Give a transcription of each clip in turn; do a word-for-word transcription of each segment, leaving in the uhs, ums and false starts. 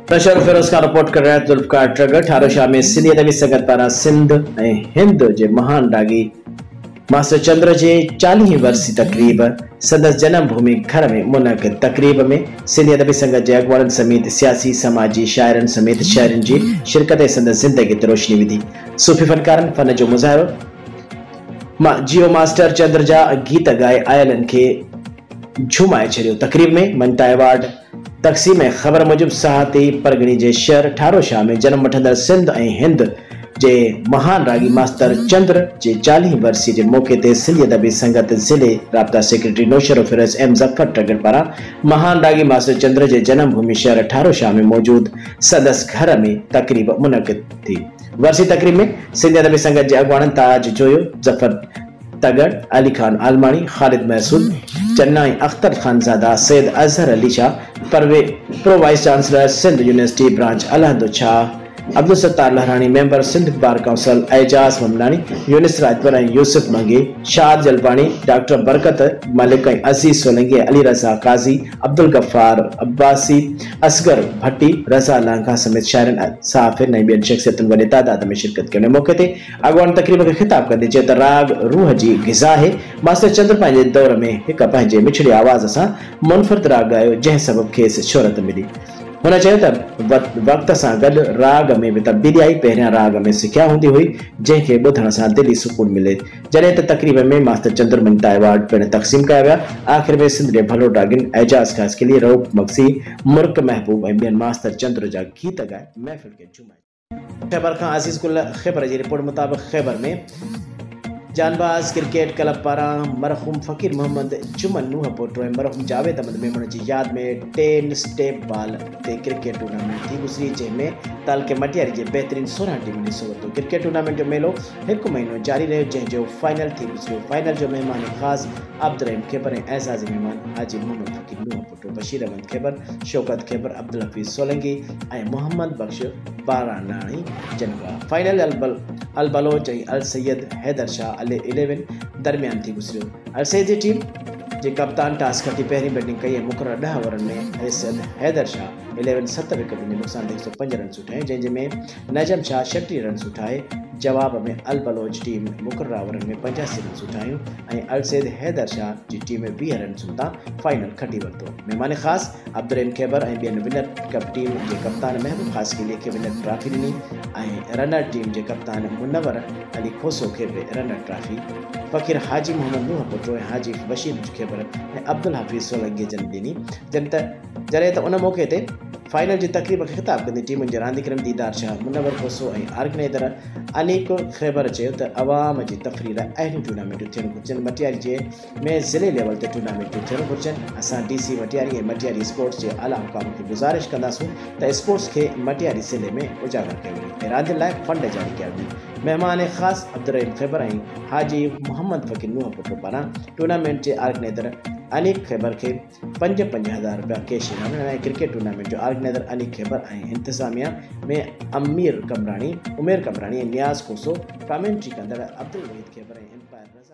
नशर Firoz Khan report कर रहा है। जुल्फकार ट्रगर ठारो शाह में सिंधी अदबी संगत पारां सिंध ऐं हिंद जे महान डागी मास्टर चंद्र जे चालीह वर्सी तकरीब संदसि जन्म भूमि घर में मुनक़िद। तकरीब में सिंधी अदबी संगत जे अॻुवाननि समेत सियासी समाजी शाइरनि समेत शहरनि जी शिरकत ऐं संदसि ज़िंदगी ते रोशनी विधी। सूफ़ी फनकारनि फन जो मुज़ाहिरो जियो मास्टर चंद्र जा गीत ॻाए आयलनि खे झुमाए छॾियो। तकरीब में ममता अवार्ड तक़सीम ऐं ख़बर मूजिब सहाती परगणी जे शहर ठारो शाह में जन्म वठंदड़ सिंध ऐं हिंद जे महान रागी मास्टर चंद्र जे चालीह वर्सी जे मौक़े ते सिंधी अदबी संगत ज़िले राब्ता सेक्रेटरी नौशर फिरोज एम ज़फ़र ट्रगर पारां महान रागी मास्टर चंद्र जे जन्म भूमि शहर ठारो शाह में मौजूद संदसि घर में तकरीब मुनक़िद थी। वर्सी तकरीब में सिंधी अदबी संगत जे अॻुवाननि ताज जोयो, ज़फ़र तगड़, अली खान आलमानी, खालिद महसूद, चन्नाई अख्तर खानजादा, सैयद अजहर अली शाह, परवे pro vice chancellor Sindh university branch अलहद Shah, Abdul Sattar Lahrani member Sindh bar council, Ejaz Mamnani, Younis Rajpur ऐं यूसुफ मंगी, शाद जलपानी, डॉक्टर बरकत मलिक ऐं अजीज सोलंगी, अली रज़ा काजी, अब्दुल गफ्फार अब्बासी, असगर भट्टी, रज़ा लांघा समेत शाइरनि सहाफ़ियुनि ऐं ॿियनि शख़्सियतुनि वॾे तादाद में शिरकत कई। मौक़े ते अॻुवान तक़रीब खे ख़िताब कंदे चयो त राग रूह जी ग़िज़ा आहे। मास्टर चंद्र पंहिंजे दौर में हिक पंहिंजे मिठड़ी आवाज़ सां मुनफ़रिद राग ॻायो, जंहिं सबबि खेसि शोहरत मिली। हुन चयो त वक़्त सां गॾु राग में बि तब्दीली आई। पहिरियां राग में सिख्या हूंदी हुई, जंहिंखे ॿुधण सां दिली सुकून मिले। जॾहिं त तक़रीब में मास्टर चंद्र ममता अवार्ड पिणु तक़सीम कया विया। आख़िर में सिंध जे भलो डागिन एजाज खास के लिए रऊफ़ मक्सी, मुर्क महबूब ऐं ॿियनि मास्टर चंद्र जा गीत ॻाए महफ़िल खे झुमाए। ख़ैबर खां अज़ीज़ गुल ख़ैबर जी रिपोर्ट मुताबिक़ ख़ैबर में जानबाज़ क्रिकेट क्लब पारां मरहूम फ़कीर मोहम्मद जुमन नूह पोटो ऐं मरहूम जावेद अहमद मेमण जी यादि में टेन स्टेप बाल ते क्रिकेट टूर्नामेंट थी गुज़री, जंहिंमें तालके मटियारी जे बहितरीन सोरहं टीमुनि हिसो वरितो। क्रिकेट टूर्नामेंट जो मेलो हिकु महीनो जारी रहियो, जंहिंजो फाइनल थी गुज़रियो। फाइनल जो महिमान ख़ासि अब्दुर्रहीम ख़ैबर ऐं एज़ाज़ी महिमान हाजी मोहम्मद फ़कीर नूह पोटो, बशीर अहमद ख़ैबर, शौकत ख़ैबर, अब्दुल हफ़ीज़ सोलंगी ऐं मोहम्मद बख्श बारानाणी जनवा। फाइनल अलबल अल बलोच ऐं अल सैयद हैदर शाह इलेवन दरमियान थी गुज़रियो। अल सैयद जी टीम जे कप्तान टॉस खटी पहिरीं बैटिंग कई ऐं मुक़ररु ॾह ओवरनि में अल सैयद हैदर शाह इलेवन सत विकेटुनि जे नुक़सान ते हिकु सौ पंज रन सुठाए, जंहिंजे में नजम शाह छटीह रन सुठाए। जवाब में अल बलोच टीम मुक़ररु ओवरनि में पंजासी रन सुठायूं ऐं अल सैयद हैदर शाह जी टीम वीह रन सुठा फाइनल खटी वरितो। महिमान ख़ासि अब्दुर्रहीम ख़ैबर ऐं ॿियनि विनर कप टीम जे कप्तान महबूब ख़ासकिली खे विनर ट्रॉफी ॾिनी ऐं रनर टीम जे कप्तान मुनवर अली खोसो खे बि रनर ट्रॉफी। फ़कीर हाजी मोहम्मद नूह पोटो ऐं हाजी बशीर ख़ैबर ऐं अब्दुल हफ़ीज़ सोलंगी जन्म ॾिनी। जन त जॾहिं त उन मौक़े ते फाइनल जी तक़रीब खे ख़िताब कंदे टीमुनि जे रांदीगरनि दीदार शाह, मुनवर खोसो ऐं आर्गेनाइज़र अनीक ख़ैबर चयो त अवाम जी तफ़रीह लाइ अहिड़ियूं टूर्नामेंटूं थियणु घुरिजनि। मटियारी जे में ज़िले लेवल ते टूर्नामेंटूं थियणु घुरिजनि। असां डी सी मटियारी ऐं मटियारी स्पोर्ट्स जे आला हुकाम खे गुज़ारिश कंदासूं त स्पोर्ट्स खे मटियारी ज़िले में उजागर कयो वञे ऐं रांदियुनि लाइ फंड जारी कया वञनि। महिमान ख़ासि अब्दुर्रहीम ख़ैबर ऐं हाजी मोहम्मद फ़कीर नूह पोटो पारां टूर्नामेंट जे आर्गेनाइज़र अनीक ख़ैबर खे पंज पंज हज़ार रुपया कैश इनाम ऐं क्रिकेट टूर्नामेंट जो आर्गेनाइज़र अनीक ख़ैबर ऐं इंतिज़ामिया में अमीर कमरानी, उमेर कमरानी ऐं नियाज़ खोसो, कमेंट्री कंदड़ अब्दुल वहीद ख़ैबर ऐं एम्पायर रज़ा।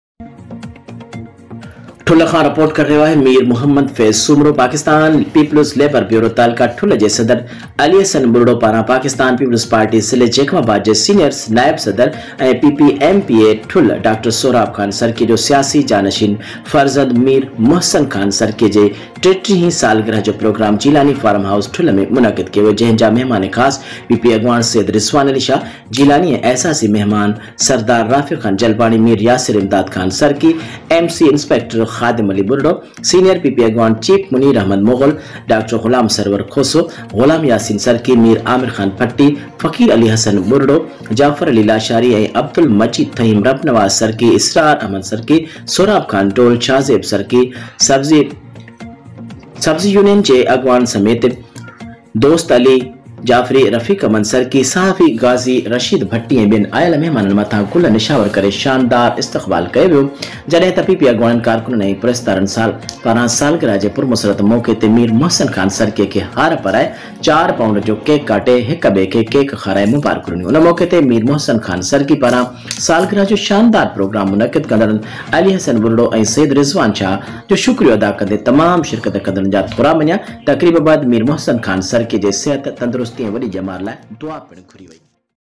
ठुल खां रिपोर्ट कर रहा है Mir Mohammad Faiz Soomro. Pakistan peoples labour bureau taluka Thul जे सदर अली हसन बुरडो पारां पाकिस्तान पीपल्स पार्टी ज़िले जैकमाबाद जे सीनियर नायब सदर ऐं P P M P A Thul doctor Sorab Khan सरकी जो सियासी जानशीन फरजंद मीर मोहसन खान सरकी जे टेटीह सालगिरह जो प्रोग्राम जीलानी फार्म हाउस ठुल में मुनक़िद कयो, जंहिंजा महिमान ख़ासि पी पी अॻवान सैयद रिज़वान अली शाह जीलानी ऐं एहसासी महिमान सरदार राफ़िक़ Khan जलपानी, Mir Yasir Imdad Khan Sarki, M C inspector Khadim Ali Burdo, senior P P अॻवान चीफ मुनीर अहमद मुग़ल, डॉक्टर ग़ुलाम सरवर खोसो, ग़ुलाम यासीन सरकी, मीर आमिर खान पट्टी, फ़कीर अली हसन बुरडो, जाफ़र अली लाशारी ऐं अब्दुल मजीद तहीम, रब नवाज सरकी, इसरार अहमद सरकी, सोराब खान टोल, शाहजेब सरकी, सब्जी सब्जी यूनियन जे अॻवान समेत दोस्त अली जाफरी रफीक अमन सरकी सहाफ़ी गाज़ी रशीद भट्टी ऐं ॿियनि आयल महिमाननि मथां गुल निशावर करे शानदार इस्तक़बाल कयो वियो। जॾहिं त पीपीआई अॻवाननि कारकुननि ऐं पुरस्कारनि साल पारां सालगिरह जे पुरमुसरत मौक़े ते मीर मोहसिन ख़ान सरकीअ खे हार पाराए चार पाउंड जो केक काटे हिक ॿिए खे केक खाराए मुबारक ॾिनियूं। उन मौक़े ते मीर मोहसिन ख़ान सरकी पारां सालगिरह जो शानदार प्रोग्राम मुनक़िद कंदड़नि अली हसन बुरड़ो ऐं सैयद रिज़वान शाह जो शुक्रियो अदा कंदे तमाम शिरकत कंदड़नि जा थोरा मञिया। तक़रीब बैदि मीर मोहसिन ख़ान सरकी जे सिहत तंदुरुस्ती ऐं वॾी जमार लाइ दुआ पिणु घुरी वई।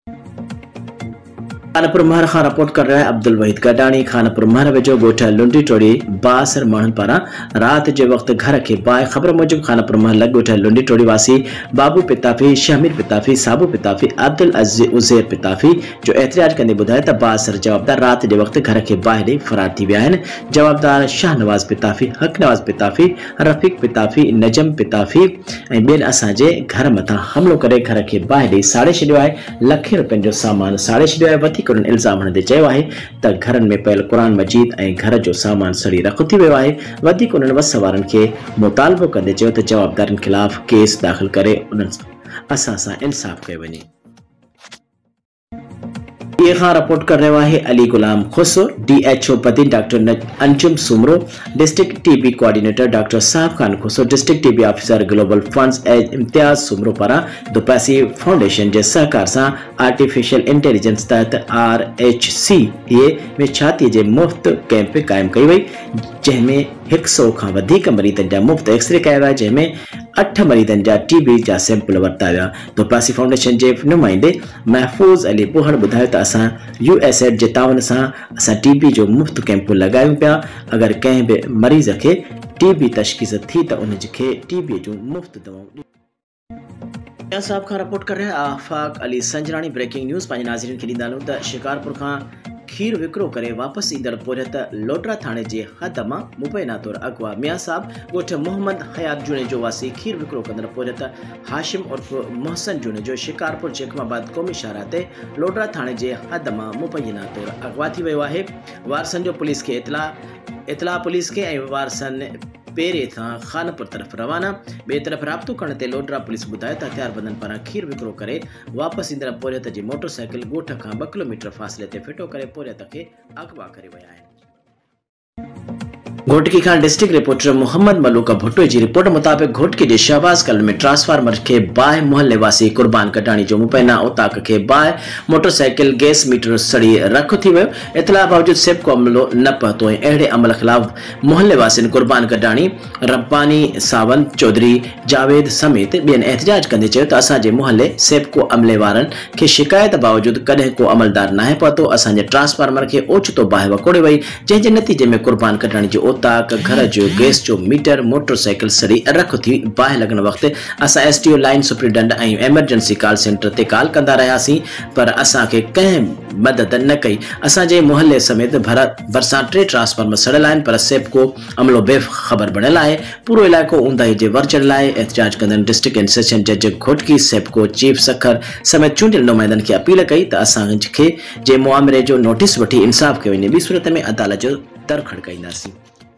खानपुर महर खां रिपोर्ट कर रहा है अब्दुल वहीद गडानी। खानपुर महर वेझो ॻोठ लुंडी टोड़ी बासर माण्हुनि पारां रात जे वक़्तु घर के बाहि ख़बर मूजिब खानपुर महल ॻोठ लुंडी टोड़ी वासी बाबू पिताफी, शहमीर पिताफी, साबू पिताफी, अब्दुल उज़ैर पिताफी जो एहतजाज कंदे ॿुधायो त बासर जवाबदार रात जे वक़्तु घर के बाहि ॾेई फरार थी विया आहिनि। जवाबदार शाहनवाज़ पिताफी, हक नवाज़ पिताफी, रफ़ीक पिताफी, नजम पिताफी ऐं ॿियनि असांजे घर मथां हमलो करे घर के बाहि ॾेई साड़े छॾियो आहे। लखे रुपयनि जो सामान साड़े छॾियो आहे। वधीक उन्हनि इल्ज़ाम हणंदे चयो आहे त घरनि में पयल क़ुरान मजीद ऐं घर जो सामान सड़ी रख थी वियो आहे। वधीक उन्हनि वस वारनि खे मुतालबो कंदे चयो त जवाबदारनि खिलाफ़ केस दाख़िल करे उन्हनि असां सां इंसाफ़ कयो वञे। ये खां रिपोर्ट कर रहा है अली गुलाम खुसो। डीएचओ पति doctor Anjum Soomro, district TB coordinator doctor Sahab Khan Khoso, district TB officer global funds Imtiaz Soomro पारां दुपासी फाउंडेशन के सहकार से आर्टिफिशियल इंटेलिजेंस तहत आर एच सी ए में छाती के मुफ्त कैंप कायम कई वई, जैमें एक सौ का वधिक मरीजन जा मुफ्त एक्सरे कया विया, जैमें अठ मरीजन जा टीबी जा सैंपल वरता विया। दुपासी फाउंडेशन के नुमाइंदे महफूज अली बुहड़ बुधायो त असां यूएसएड जे तावन सां असां टीबी जो मुफ्त कैंप लगायूं पिया। अगर कंहिं भी मरीज के टीबी तशखीस थी त उन खे टीबी जो मुफ्त दवाऊं। साहब खां रिपोर्ट कर रहे हैं आफाक अली संजरानी। ब्रेकिंग न्यूज़ पंहिंजे नाज़रीन खे ॾींदा हलूं त शिकारपुर खां खीर विकिरो करे वापस ईंदड़ पोरियत लोटरा थाने जे हद मां मुबैना तौर अगवा मियां साहब ॻोठ मोहम्मद हयात जूने जो वासी खीर विकिरो कंदड़ पोरियत हाशिम उर्फ मोहसन जूने जो शिकारपुर जखमाबाद क़ौमी शाहरा ते लोटरा थाने जे हद मां मुबैना तौर अगवा थी वियो आहे। वारसन जो पुलिस के इतला इतला पुलिस के ऐं वारसन पेरे था खानपुर तरफ रवाना। बे तरफ राब्तो करण ते लोटरा पुलिस बुधायो त हथियारबंदनि पारां खीर विकिरो करे वापस ईंदड़ पोरियत जी मोटरसाइकिल ॻोठ खां ॿ किलोमीटर फ़ासिले ते फिटो करे पोरियत खे अगवा करे विया आहिनि। घोटकी खान डिस्ट्रिक्ट रिपोर्टर मोहम्मद मलूक भुट्टो जी रिपोर्ट मुताबिक घोटकी के शहबाज कॉलोनी में ट्रांसफार्मर के बाहि मोहल्ले वासी कुर्बान कटाणी जो मुबैना उताक के बाहि मोटरसाइकिल गैस मीटर सड़ी रख थी वियो। इतला बावजूद सेबको अमलो न पहुतो ऐं अहिड़े अमल खिलाफ़ मोहल्ले वासियुनि कुर्बान कटाणी रब्बानी सावंत चौधरी जावेद समेत ॿियनि एहतजाज कंदे चयो त असांजे मोहल्ले सेबको अमले वारनि खे शिकायत बावजूद कॾहिं को अमलदार नाहे पहुतो। असांजे ट्रांसफार्मर के ओचितो बाहि वकोड़े वई, जंहिंजे नतीजे में कुर्बान कटाणी जो ताक घर जो गैस जो मीटर मोटरसाइकिल सड़ी रख थी। बाहि लगन वक्त असां एसटीओ लाइन सुप्रिटेंडेंट ऐं एमरजेंसी कॉल सेंटर ते कॉल कंदा रहियासीं, पर असां खे कंहिं मदद न कई। असांजे मोहल्ले समेत भर भरसां टे ट्रांसफार्मर सड़ियल आहिनि, पर सेबको अमलो बेख़बर बणियल आहे। पूरो इलाइक़ो ऊंदाही जे वर्चड़ लाइ एहतजाज कंदड़ डिस्ट्रिक्ट एंड सेशन जज घोटकी सेबको चीफ सखर समेत चूंडियल नुमाइंदनि खे अपील कई त असां खे जे मुआमरे जो नोटिस वठी इंसाफ़ कयो वञे, ॿी सूरत में अदालत जो दर खड़काईंदासीं।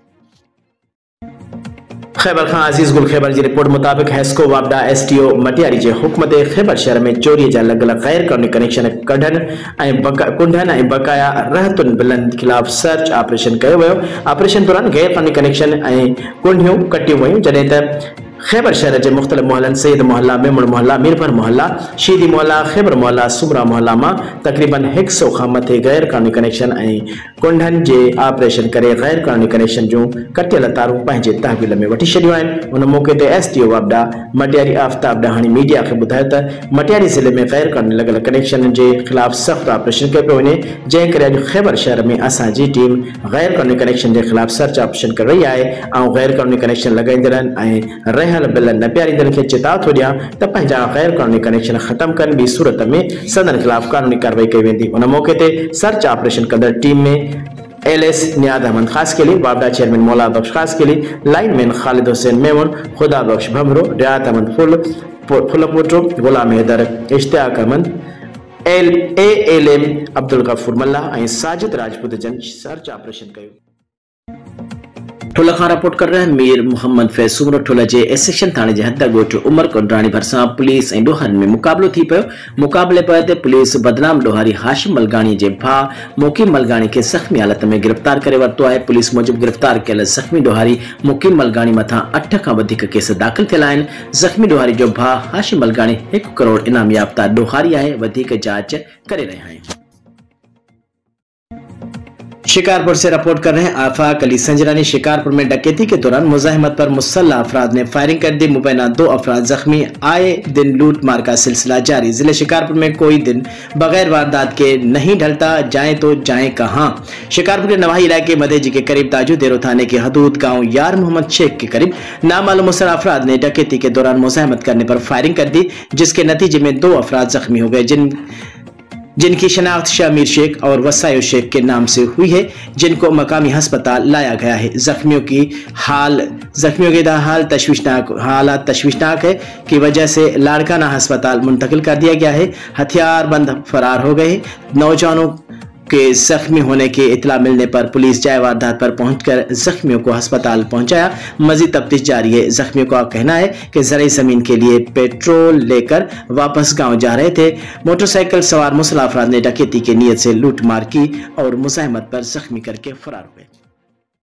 खैबर खां अजीज गुल खैबर की रिपोर्ट मुताबिक हेस्को वापडा एसटीओ मटियारी के हुक्म ते खैबर शहर में चोरी जा अलग अलग गैर कानूनी कनेक्शन कढन ऐं कुंडन ऐं बकाया रहतुन बिलनि खिलाफ़ सर्च ऑपरेशन कयो वियो। ऑपरेशन दौरान गैर कानूनी कनेक्शन ऐं कुंडियूं कटियूं वयूं, जॾहिं त खैबर शहर के मुख्तलिफ मोहल्लन सईद मोहल्ला, मेमण मोहल्ला, मीरपुर मोहल्ला, शीदी मोहल्ला, खैबर मोहल्ला, सुमरा मोहल्ला में तकरीबन एक सौ खां मथे गैर कानूनी कनेक्शन ऐं कुंडन के ऑपरेशन करे गैर कानूनी कनेक्शन जो कटियल तारूं पंहिंजे तहवील में वठी छॾियूं आहिनि। उन मौके ते एसडीओ वापडा मटियारी आफ्ताब ॾहाणी मीडिया के ॿुधायो त मटियारी ज़िले में गैर कानूनी लॻल कनेक्शन के खिलाफ़ सख्त ऑपरेशन कयो पियो वञे, जंहिं करे अॼु खैबर शहर में असांजी टीम गैर कानूनी कनेक्शन के खिलाफ़ सर्च ऑपरेशन कर रही है ऐं गैर कानूनी कनेक्शन लॻाईंदड़नि ऐं रहियल बिल न प्यारींदड़नि खे चेताव थो ॾियां त पंहिंजा गैर कानूनी कनेक्शन ख़त्म कनि, ॿी सूरत में सदन खिलाफ़ कानूनी कार्रवाई कई वेंदी। उन मौके ते सर्च ऑपरेशन कंदड़ टीम में एल एस नियाद अहमद खास के लिए, वापडा चेयरमैन मौला बख्श खास के लिए, लाइनमैन खालिद हुसैन मेमन, खुदा बख्श भमरो, रियात अहमद फुल Phulpoto, Ghulam Haider, Ishtiaq Ahmed, L A L M Abdul Ghafoor Malla ऐं साजिद राजपूत जन सर्च ऑपरेशन कयो। ठोला खां रिपोर्ट कर रहे हैं मीर मोहम्मद फैज सुमरो ठोला जे एस सेक्शन थाने जे हद गोठ उमर कोंडराणी भरसा पुलिस ऐं ॾोहरनि में मुक़ाबलो थी पियो। मुक़ाबले पर ते पुलिस बदनाम ॾोहारी हाशिम मलगाणी जे भाउ मुकीम मलगाणी खे ज़ख़्मी हालत में गिरफ़्तार करे वरितो आहे। पुलिस मूजिब गिरफ़्तार कयल ज़ख़्मी ॾोहारी मुकीम मलगाणी मथां अठ खां वधीक केस दाख़िल थियल आहिनि। ज़ख़्मी ॾोहारी जो भाउ हाशिम मलगाणी हिकु करोड़ इनाम याफ़्ता ॾोहारी आहे। वधीक जांच करे रहिया आहिनि। शिकारपुर से रिपोर्ट कर रहे हैं आफाक अली संजरानी। शिकारपुर में डकैती के दौरान मुजाहिमत पर मुसल्लह अफराद ने फायरिंग कर दी। मुबैना दो अफराद जख्मी। आए दिन लूट मार का सिलसिला जारी। जिले शिकारपुर में कोई दिन बगैर वारदात के नहीं ढलता, जाए तो जाए कहां। शिकारपुर के नवाही इलाके मदेजी के करीब ताजुदेरो थाने के हदूद गांव यार मोहम्मद शेख के करीब नामालूम मुसल्लह अफराद ने डकैती के दौरान मुजाहिमत करने पर फायरिंग कर दी, जिसके नतीजे में दो अफराद जख्मी हो गए, जिन जिनकी शनाख्त शामिर शेख और वसायो शेख के नाम से हुई है, जिनको मकामी अस्पताल लाया गया है। जख्मियों की हाल जख्मियों की हाल तशवीशनाक हालात तशवीशनाक है की वजह से लाड़काना अस्पताल मुंतकिल कर दिया गया है। हथियारबंद फरार हो गए। नौजवानों के जख्मी होने की इतला मिलने पर पुलिस जाए वारदात पर पहुंचकर जख्मियों को अस्पताल पहुंचाया। मजीद तफ्तीश जारी है। जख्मियों का कहना है कि जरिए जमीन के लिए पेट्रोल लेकर वापस गांव जा रहे थे। मोटरसाइकिल सवार मुसल्लह अफराद ने डकैती की नीयत से लूट मार की और मुजाहिमत पर जख्मी करके फरार हुए।